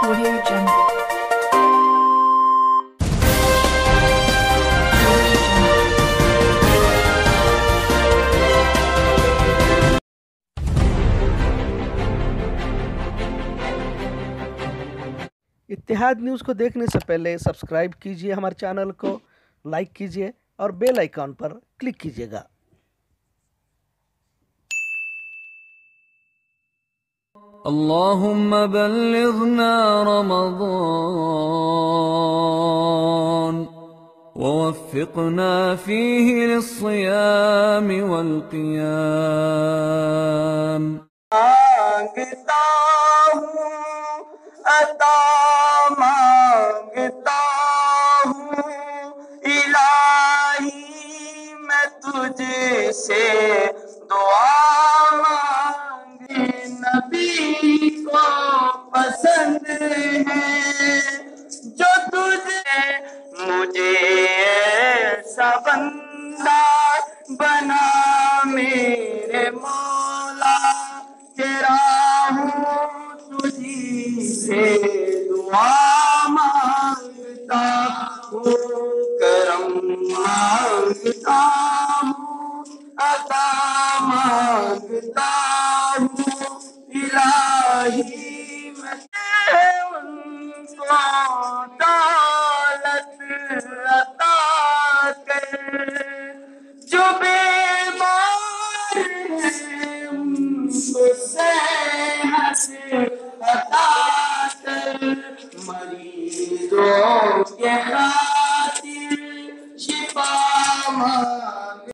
Audio Jungle. इत्तेहाद news को देखने से पहले सब्सक्राइब कीजिए हमारे चैनल को, लाइक कीजिए और बेल आइकॉन पर क्लिक कीजिएगा। اللهم بلغنا رمضان ووفقنا فيه للصيام والقيام मांगता हूँ अता मांगता हूँ इलाही मैं तुझसे दुआ मांगे नबी को पसंद है जो तुझे मुझे ऐसा बंदा बना मेरे मौला तेरा हूँ तुझी से दुआ मांगता हूँ करम मांगता हूँ अता मांगता हूँ इलाही मैं उनको दौलत अता कर जो बीमार हैं उनको सेहत अता कर मरीजों के खातिर शिफा मांग